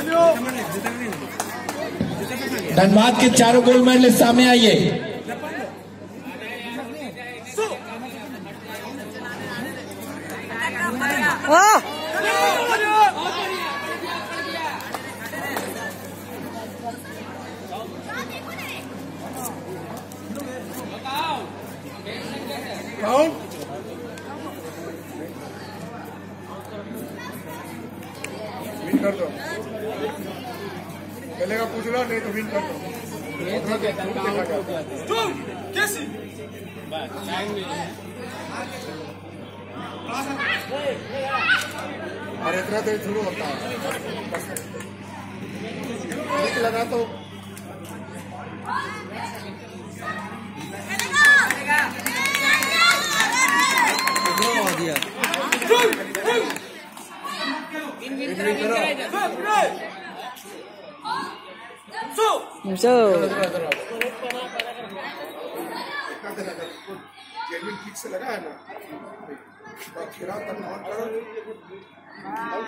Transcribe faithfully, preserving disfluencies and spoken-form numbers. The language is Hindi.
धनबाद के चारों गोल्ड मेडलिस्ट सामने आइए। विन कर दो, पहले का पूछ लो, नहीं तो विन कर दो। अरे इतना देर शुरू होता है लगा तो दिया। ठीक से लगा है ना,